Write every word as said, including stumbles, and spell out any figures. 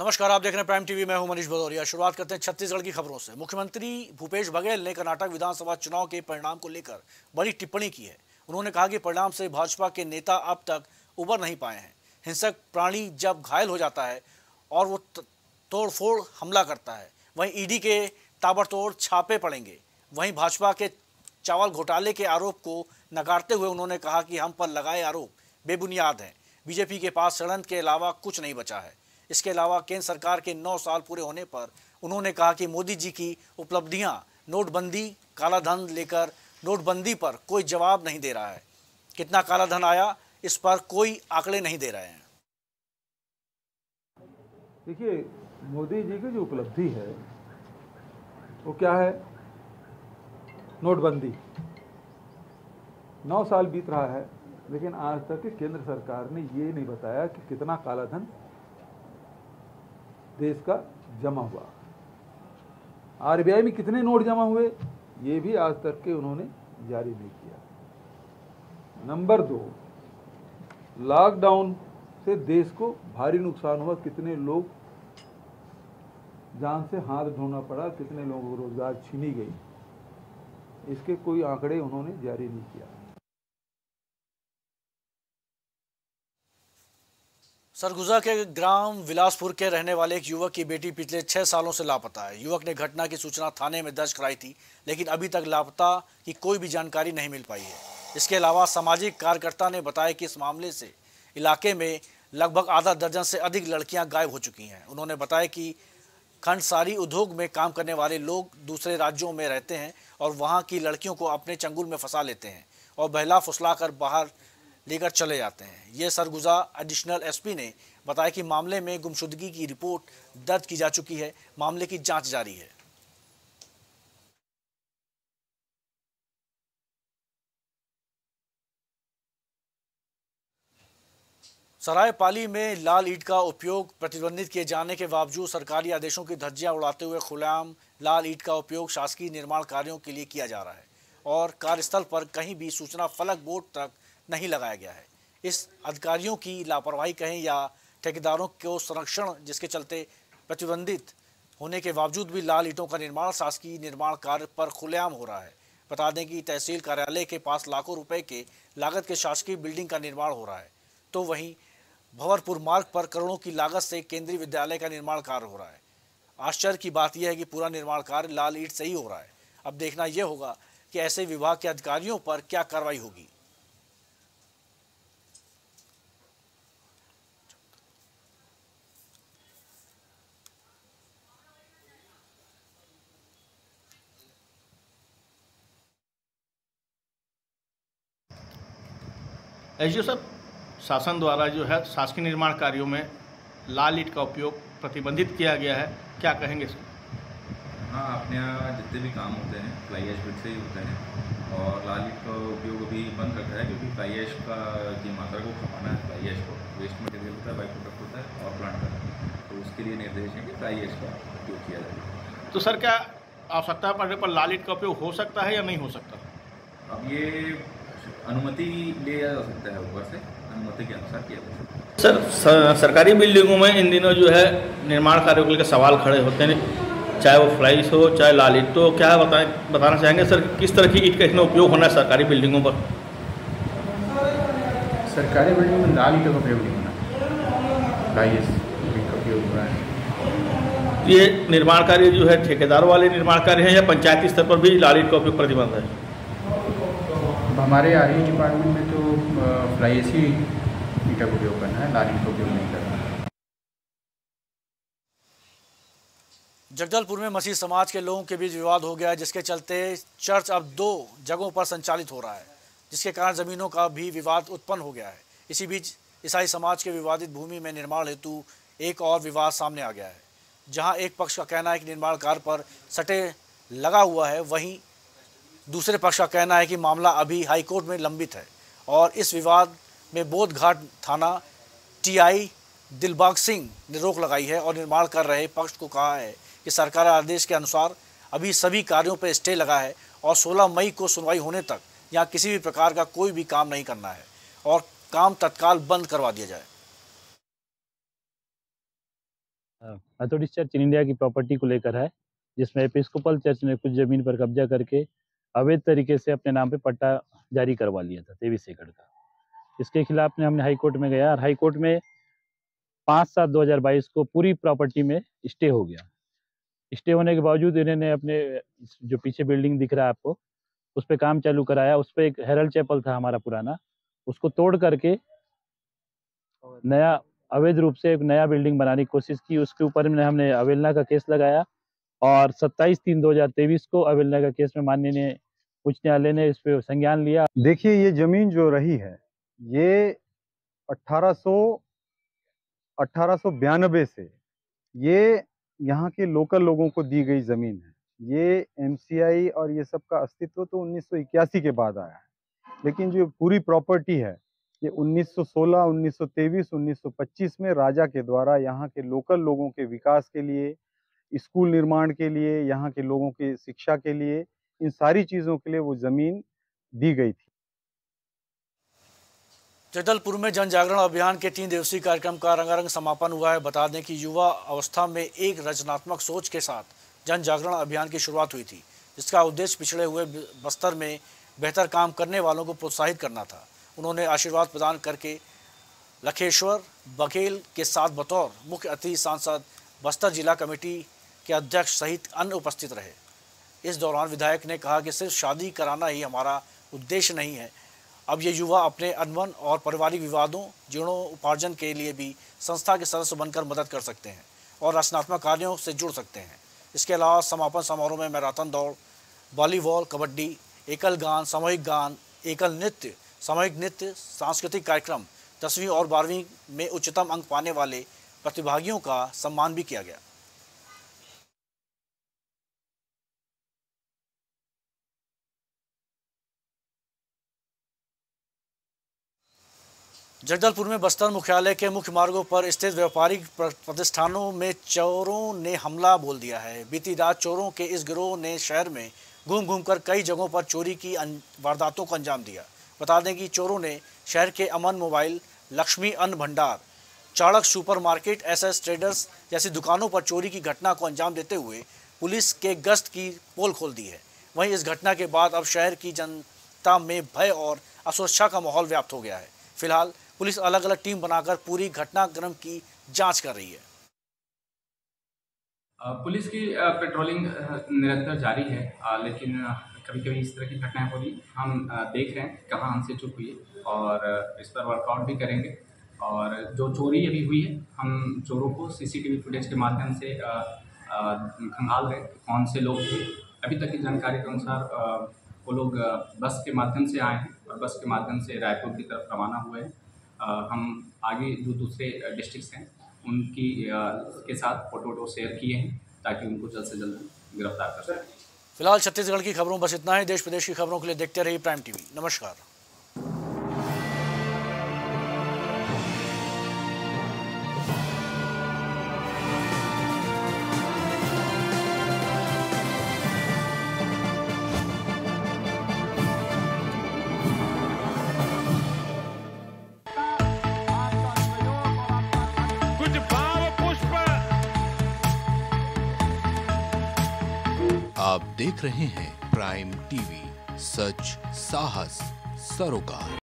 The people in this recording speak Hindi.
नमस्कार, आप देख रहे हैं प्राइम टीवी। मैं हूं मनीष भदौरिया। शुरुआत करते हैं छत्तीसगढ़ की खबरों से। मुख्यमंत्री भूपेश बघेल ने कर्नाटक विधानसभा चुनाव के परिणाम को लेकर बड़ी टिप्पणी की है। उन्होंने कहा कि परिणाम से भाजपा के नेता अब तक उबर नहीं पाए हैं। हिंसक प्राणी जब घायल हो जाता है और वो तोड़फोड़ हमला करता है, वहीं ईडी के ताबड़तोड़ छापे पड़ेंगे। वहीं भाजपा के चावल घोटाले के आरोप को नकारते हुए उन्होंने कहा कि हम पर लगाए आरोप बेबुनियाद हैं। बीजेपी के पास षड्यंत्र के अलावा कुछ नहीं बचा है। इसके अलावा केंद्र सरकार के नौ साल पूरे होने पर उन्होंने कहा कि मोदी जी की उपलब्धियां, नोटबंदी, कालाधन लेकर नोटबंदी पर कोई जवाब नहीं दे रहा है। कितना कालाधन आया, इस पर कोई आंकड़े नहीं दे रहे हैं। देखिए, मोदी जी की जो उपलब्धि है वो क्या है? नोटबंदी। नौ साल बीत रहा है, लेकिन आज तक केंद्र सरकार ने ये नहीं बताया कि कितना कालाधन देश का जमा हुआ। आरबीआई में कितने नोट जमा हुए, ये भी आज तक के उन्होंने जारी नहीं किया। नंबर दो, लॉकडाउन से देश को भारी नुकसान हुआ। कितने लोग जान से हाथ धोना पड़ा, कितने लोगों को रोजगार छीनी गई, इसके कोई आंकड़े उन्होंने जारी नहीं किया। सरगुजा के ग्राम विलासपुर के रहने वाले एक युवक की बेटी पिछले छह सालों से लापता है। युवक ने घटना की सूचना थाने में दर्ज कराई थी, लेकिन अभी तक लापता की कोई भी जानकारी नहीं मिल पाई है। इसके अलावा सामाजिक कार्यकर्ता ने बताया कि इस मामले से इलाके में लगभग आधा दर्जन से अधिक लड़कियां गायब हो चुकी हैं। उन्होंने बताया कि खंडसारी उद्योग में काम करने वाले लोग दूसरे राज्यों में रहते हैं और वहाँ की लड़कियों को अपने चंगुल में फंसा लेते हैं और बहला फुसला कर बाहर लेकर चले जाते हैं। ये सरगुजा एडिशनल एसपी ने बताया कि मामले में गुमशुदगी की रिपोर्ट दर्ज की जा चुकी है। मामले की जांच जारी है। सरायपाली में लाल ईंट का उपयोग प्रतिबंधित किए जाने के बावजूद सरकारी आदेशों की धज्जियां उड़ाते हुए खुलेआम लाल ईंट का उपयोग शासकीय निर्माण कार्यों के लिए किया जा रहा है और कार्यस्थल पर कहीं भी सूचना फलक बोर्ड तक नहीं लगाया गया है। इस अधिकारियों की लापरवाही कहें या ठेकेदारों को संरक्षण, जिसके चलते प्रतिबंधित होने के बावजूद भी लाल ईंटों का निर्माण शासकीय निर्माण कार्य पर खुलेआम हो रहा है। बता दें कि तहसील कार्यालय के पास लाखों रुपए के लागत के शासकीय बिल्डिंग का निर्माण हो रहा है, तो वहीं भंवरपुर मार्ग पर करोड़ों की लागत से केंद्रीय विद्यालय का निर्माण कार्य हो रहा है। आश्चर्य की बात यह है कि पूरा निर्माण कार्य लाल ईंट से ही हो रहा है। अब देखना यह होगा कि ऐसे विभाग के अधिकारियों पर क्या कार्रवाई होगी। एसडीओ साहब, शासन द्वारा जो है शासकीय निर्माण कार्यों में लाल ईंट का उपयोग प्रतिबंधित किया गया है, क्या कहेंगे इसको? हाँ, अपने यहाँ जितने भी काम होते हैं फ्लाई ऐश से ही होते हैं और लाल ईंट का उपयोग भी बंद रखा है, क्योंकि फ्लाई ऐश का की मात्रा को खपाना है। फ्लाई ऐश को वेस्ट मटेरियल होता है, बाई प्रोडक्ट होता है और प्लांट का, तो उसके लिए निर्देश है कि फ्लाई ऐश का उपयोग किया जाए। तो सर, क्या आवश्यकता पड़ने पर लाल ईंट का उपयोग हो सकता है या नहीं हो सकता? अब ये अनुमति लिया जा सकता है, ऊपर से अनुमति के अनुसार किया जा सकता है। सर, सर सरकारी बिल्डिंगों में इन दिनों जो है निर्माण कार्यों के लिए सवाल खड़े होते हैं, चाहे वो फ्लाइस हो चाहे लाल ईंट। तो क्या बताएं बताना चाहेंगे सर, किस तरह की ईंट का इसमें उपयोग होना है सरकारी बिल्डिंगों पर? सरकारी बिल्डिंग में लाल ईंट का उपयोग नहीं होना, फ्लाइस का उपयोग हो रहा है। ये निर्माण कार्य जो है ठेकेदार वाले निर्माण कार्य हैं या पंचायती स्तर पर भी लाल ईंट का उपयोग प्रतिबंध है? हमारे आर ई डिपार्टमेंट में तो फ्लाई ऐसी ईंट का उपयोग करना है, लाल ईंट का उपयोग नहीं करना है। जगदलपुर में मसीह समाज के लोगों के बीच विवाद हो गया है, जिसके चलते चर्च अब दो जगहों पर संचालित हो रहा है, जिसके कारण जमीनों का भी विवाद उत्पन्न हो गया है। इसी बीच ईसाई समाज के विवादित भूमि में निर्माण हेतु एक और विवाद सामने आ गया है, जहां एक पक्ष का कहना है कि निर्माण कार्य पर सटे लगा हुआ है, वहीं दूसरे पक्ष का कहना है कि मामला अभी हाईकोर्ट में लंबित है और इस विवाद में बोधघाट थाना टीआई दिलबाग सिंह ने रोक लगाई है और निर्माण कर रहे पक्ष को कहा है कि सरकार आदेश के अनुसार अभी सभी कार्यों पर स्टे लगा है और सोलह मई को सुनवाई होने तक यहाँ किसी भी प्रकार का कोई भी काम नहीं करना है और काम तत्काल बंद करवा दिया जाए। मेथोडिस्ट चर्च इन इंडिया की प्रॉपर्टी को लेकर है, जिसमें एपिस्कोपल चर्च ने कुछ ज़मीन पर कब्जा करके अवैध तरीके से अपने नाम पे पट्टा जारी करवा लिया था तेईस एकड़ का। इसके खिलाफ में हमने हाई कोर्ट में गया और हाई कोर्ट में पाँच सात दो हज़ार बाईस को पूरी प्रॉपर्टी में स्टे हो गया। स्टे होने के बावजूद इन्होंने अपने जो पीछे बिल्डिंग दिख रहा है आपको, उस पर काम चालू कराया। उस पर एक हेरल्ड चैपल था हमारा पुराना, उसको तोड़ करके नया अवैध रूप से एक नया बिल्डिंग बनाने की कोशिश की। उसके ऊपर में हमने अवहेलना का केस लगाया और सत्ताईस तीन दो हज़ार तेईस को अवहेलना का केस में माननीय उच्च न्यायालय ने इस पे संज्ञान लिया। देखिए, ये जमीन जो रही है ये अठारह सौ अठारह सौ बयानबे से ये यहाँ के लोकल लोगों को दी गई जमीन है। ये एमसीआई और ये सब का अस्तित्व तो उन्नीस सौ इक्यासी के बाद आया है, लेकिन जो पूरी प्रॉपर्टी है ये उन्नीस सौ सोलह, उन्नीस सौ तेईस, उन्नीस सौ पच्चीस में राजा के द्वारा यहाँ के लोकल लोगों के विकास के लिए, स्कूल निर्माण के लिए, यहाँ के लोगों की शिक्षा के लिए, इन सारी चीज़ों के लिए वो ज़मीन दी गई थी। जगदलपुर में जन जागरण अभियान के तीन दिवसीय कार्यक्रम का रंगारंग समापन हुआ है। बता दें कि युवा अवस्था में एक रचनात्मक सोच के साथ जन जागरण अभियान की शुरुआत हुई थी, जिसका उद्देश्य पिछड़े हुए बस्तर में बेहतर काम करने वालों को प्रोत्साहित करना था। उन्होंने आशीर्वाद प्रदान करके लखेश्वर बघेल के साथ बतौर मुख्य अतिथि सांसद बस्तर जिला कमेटी के अध्यक्ष सहित अन्य उपस्थित रहे। इस दौरान विधायक ने कहा कि सिर्फ शादी कराना ही हमारा उद्देश्य नहीं है, अब ये युवा अपने अनबन और पारिवारिक विवादों जीर्णोपार्जन के लिए भी संस्था के सदस्य बनकर मदद कर सकते हैं और रचनात्मक कार्यों से जुड़ सकते हैं। इसके अलावा समापन समारोह में मैराथन दौड़, वॉलीबॉल, कबड्डी, एकल गान, सामूहिक गान, एकल नृत्य, सामूहिक नृत्य, सांस्कृतिक कार्यक्रम, दसवीं और बारहवीं में उच्चतम अंक पाने वाले प्रतिभागियों का सम्मान भी किया गया। जगदलपुर में बस्तर मुख्यालय के मुख्य मार्गों पर स्थित व्यापारिक प्रतिष्ठानों में चोरों ने हमला बोल दिया है। बीती रात चोरों के इस गिरोह ने शहर में घूम घूमकर कई जगहों पर चोरी की वारदातों को अंजाम दिया। बता दें कि चोरों ने शहर के अमन मोबाइल, लक्ष्मी अन्न भंडार, चाणक सुपरमार्केट, एसएस ट्रेडर्स जैसी दुकानों पर चोरी की घटना को अंजाम देते हुए पुलिस के गश्त की पोल खोल दी है। वहीं इस घटना के बाद अब शहर की जनता में भय और असुरक्षा का माहौल व्याप्त हो गया है। फिलहाल पुलिस अलग अलग टीम बनाकर पूरी घटनाक्रम की जांच कर रही है। पुलिस की पेट्रोलिंग निरंतर जारी है, लेकिन कभी कभी इस तरह की घटनाएं हो रही, हम देख रहे हैं कहाँ हमसे चूक हुई है और इस पर वर्कआउट भी करेंगे। और जो चोरी अभी हुई है, हम चोरों को सीसीटीवी फुटेज के माध्यम से खंगाल रहे कौन से लोग थे। अभी तक की जानकारी के अनुसार वो लोग बस के माध्यम से आए हैं और बस के माध्यम से रायपुर की तरफ रवाना हुए हैं। हम आगे जो दूसरे डिस्ट्रिक्ट्स हैं उनकी के साथ फोटो वोटो शेयर किए हैं ताकि उनको जल्द से जल्द गिरफ्तार कर सकें। फिलहाल छत्तीसगढ़ की खबरों बस इतना है। देश प्रदेश की खबरों के लिए देखते रहिए प्राइम टीवी। नमस्कार। आप देख रहे हैं प्राइम टीवी, सच साहस सरोकार।